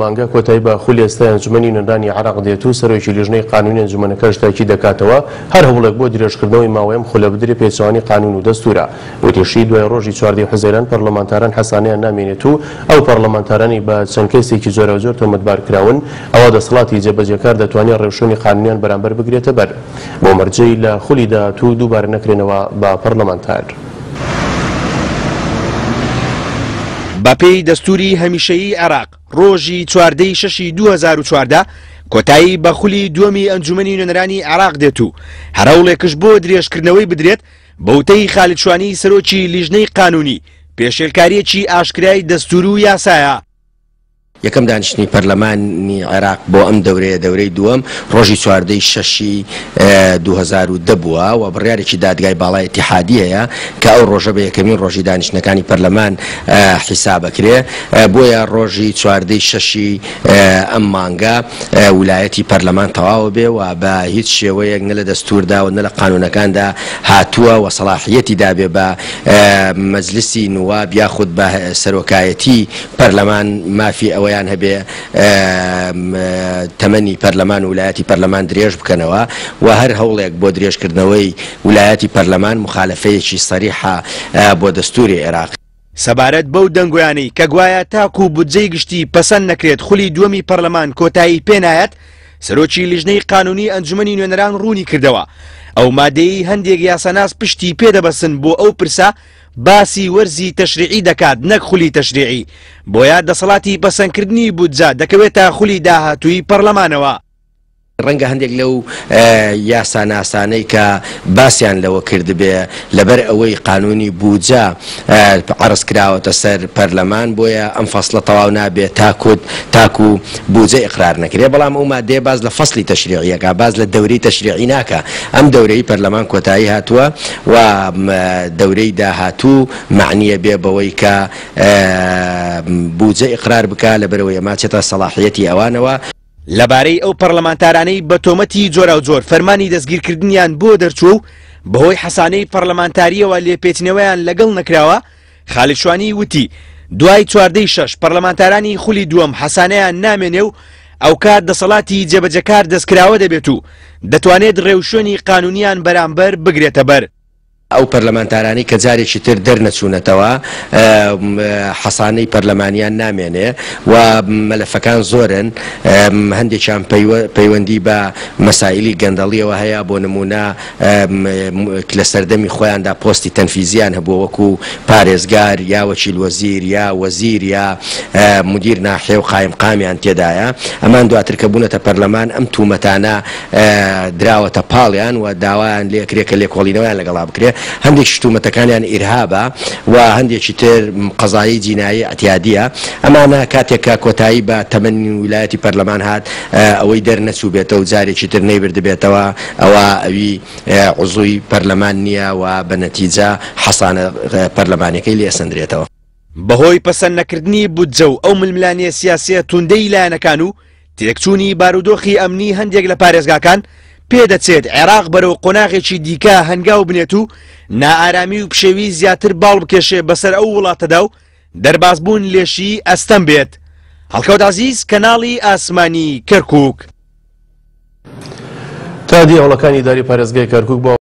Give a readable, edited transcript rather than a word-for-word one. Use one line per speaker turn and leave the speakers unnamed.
مانگە کۆتایی بە خولی ئێستا ئەنجومەنی نوێنەرانی عێراق دێت و سەرۆکی لیژنەی قانونی ئەنجومەنەکەش تاکید دەکاتەوە هەر هەوڵێک بۆ درێژکردنەوەی ماوەیەم خولەبدری پێچەوانی قانون و دەستورە. وتیشی دوای ڕۆژی 14 حوزەیران پەرلەمانتاران حەسانەیان نامێنێت و ئەو پەرلەمانتارانی بە چەند کەسێکی زۆرە زۆر تۆمەتبار کراون ئەوە دەسەڵاتی جێبەجێکار دەتوانێت ڕێوشوێنی قانونیان بەرامبەر بگرێتە بەر بۆ مەرجەی لە خولی داهات و دووبارە نەکرێنەوە بە پەرلەمانتار.
بەپێی دەستوری هەمیشەیی عێراق ڕۆژی 14 شەشی 2014 کۆتایی بە خولی دووەمی ئەنجومەنی نوێنەرانی عێراق دێت و هەرەوڵێکش بۆ درێژکردنەوەی بدرێت بەوتەی خالید شوانی سەرۆکی لیژنەی قانونی پێشێلکاریەکی ئاشکرای دەستور و یاسایە.
یەکەم دانیشتنی پەرلەمانی عێراق بۆ ئەم دەورەی دووەم ڕۆژی 14 شەشی 2010 بووە و بڕیارێکی دادگای باڵای ئیتیحادیەیە کە ئەو ڕۆژە بە یەکەمین ڕۆژی دانیشتنەکانی پەرلەمان حیسابەکرێ. بۆیە ڕۆژی 14 شەشی ئەم مانگە ویلایەتی پەرلەمان تەواو بێ و بە هیچ شێوەیەک نە لە دەستوردا و نە لە قانونەکاندا هاتووە و سەلاحیەتی دابێ بە مەجلیسی نواب یاخود بە سەرۆکایەتی پەرلەمان مافی ئەوەیان هەبێ تەمەنی پەرلەمان و ویلایەتی پەرلەمان درێژ بکەنەوە و هەر هەوڵێک بۆ درێژکردنەوەی ویلایەتی پەرلەمان مخالفەیەکی سەریحە بۆ دەستوری عێراق.
سەبارەت بەو دەنگۆیانەی کە گوایە تاکو بودجەی گشتی پەسەند نەکرێت خولی دووەمی پەرلەمان کۆتایی پێنایەت سەرۆکی لیژنەی قانونی ئەنجومەنی نوێنەران ڕوونی کردەوە ئەو مادەی هەندێک یاساناس پشتی پێدەبەسن بۆ ئەو پرسە باسی وەرزی تەشریعی دەکات نەک خولی تەشریعی بۆیە دەسەڵاتی پەسەندکردنی بودجە دەکەوێتە خولی داهاتووی پەرلەمانەوە.
ڕەنگە هەندێک لەو یاساناسانەی کە باسییان لەوە کردبێ لەبەر ئەوەی قانونی بودجە عەرز کراوەتە سەر پەرلەمان بۆیە ئەم فەسڵە تەواو نابێت تاکو بودجە ئیقرار نەکرێ. بەڵام ئەو مادەیە باز لە فەسڵی تەشریعیەکە باز لە دەورەی تەشریعی ناکە. ئەم دەورەی پەرلەمان کۆتایی هاتووە و دەورەی داهاتوو معنیە بێ بەوەی کە بودجە ئیقرار بکە لەبەرەوەی ئەمە چێتە سەلاحیەتی ئەوانەوە.
لەبارەی ئەو پەرلەمانتارانەی بە تۆمەتی جۆرا و جۆر فەرمانی دەستگیرکردنیان بۆ دەرچوو و بەهۆی حەسانەی پەرلەمانتاریەوە لێپێچنەوەیان لەگەڵ نەکراوە. خالید شوانی وتی دوای 14 شەش پەرلەمانتارانی خولی دووەم حەسانەیان نامێنێ و ئەو کات دەسەڵاتی جێبەجەکار دەستکراوە دەبێت و دەتوانێت ڕێوشوێنی قانونیان بەرامبەر بگرێتە بەر.
ئەو پەرلەمانتارانی کە جارێکی تر دەرنەچوونەتەوە حەسانەی پەرلەمانیان نامێنێ و مەلەفەکان زۆرن هەندێکیان پەیوەندی بە مەسائلی گەندەڵیەوە هەیە بۆ نمونە لە سەردەمی خۆیاندا پۆستی تەنفیزیان هەبووە وەکو پارێزگار یا وەکیل وەزیر یا وەزیر یا مدیر ناحیە و قایمقامیان تێدایە. ئەمان دواتر کە بوونەتە پەرلەمان ئەم تومەتانە دراوەتە پاڵیان و داوایان لێکرێت کە لێکۆڵینەوەیان لەگەڵا بکرێ. هەندێک شتومەتەکانیان ئیرهابە و هەندێکی تر قەزایی جینایی ئەتیادیە. ئەمانە کاتێکە کۆتایی بە تەمەنی ویلایەتی پەرلەمان هات ئەوەی دەرنەچوو بێتەوە و جارێکی تر نەیبردبێتەوە ئەوە ئەوی عوزوی پەرلەمان نییە و بە نەتیجە حەسانە پەرلەمانەکەی لێسەندرێتەوە.
بەهۆی پەسەند نەکردنی بودجە و ئەو ململانیە سیاسیە توندەی لایەنەکان و تێکچوونی بارودۆخی ئەمنی هەندێک لە پارێزگاکان پێدەچێت عێراق بەرەو قۆناغێکی دیکە هەنگاو بنێت و نائارامی و پشێوی زیاتر باڵ بکێشێ بەسەر ئەو وڵاتەدا و دەربازبوون لێشی ئەستەم بێت. هەڵکەوت عەزیز کەناڵی ئاسمانی کەرکووک.
تا دیێوڵەکانی داری پارێزگای کەرکووک بۆ